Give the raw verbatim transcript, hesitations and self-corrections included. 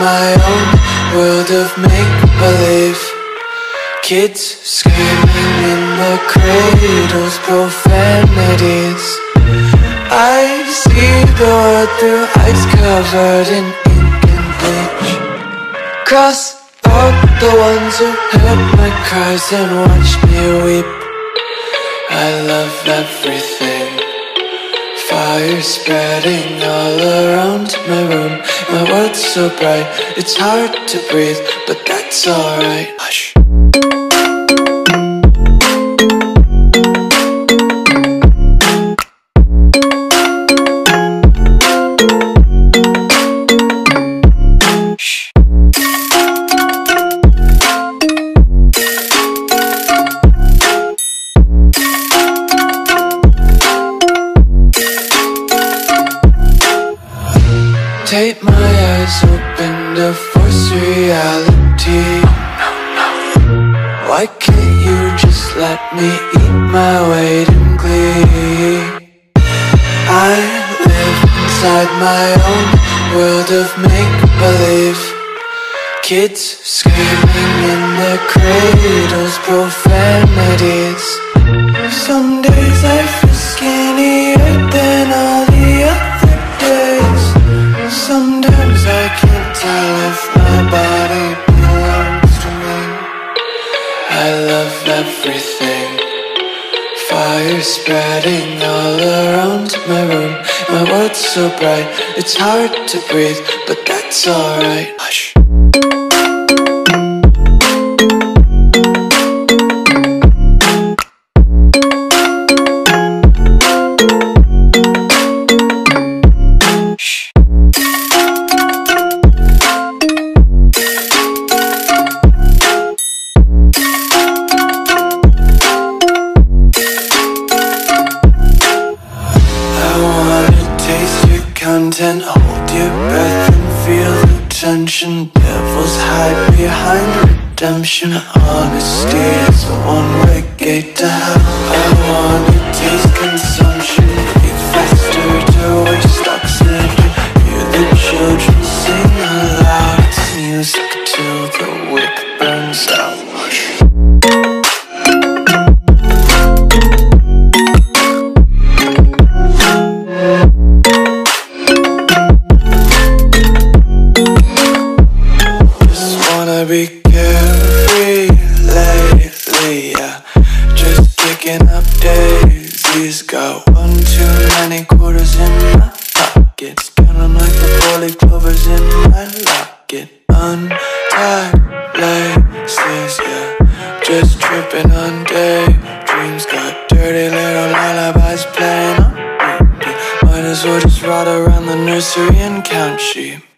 my own world of make-believe. Kids screaming in the cradles, profanities. I see the world through ice covered in ink and bleach. Cross out the ones who heard my cries and watched me weep. I love everything. Fire spreading all around my room. My world's so bright, it's hard to breathe, but that's alright. Hush. Take my eyes open to force reality. Why can't you just let me eat my weight in glee? I live inside my own world of make-believe. Kids screaming in their cradles, profanities. Some days I feel skinnier than all the other days. Sometimes I can't tell if my body belongs to me. I love everything. Fire spreading all around my room. My world's so bright, it's hard to breathe, but that's alright. Hush. Content, hold your breath and feel the tension. Devils hide behind redemption. Honesty is a one-way gate to hell. I wanna taste consumption, breathe faster to waste oxygen. Hear the children sing aloud. It's music till the wick burns out. Be carefree lately, yeah. Just picking up daisies. Got one too many quarters in my pockets. Counting like the four-leaf clovers in my locket. Untied laces, yeah. Just tripping on daydreams. Got dirty little lullabies playing on repeat. Might as well just ride around the nursery and count sheep.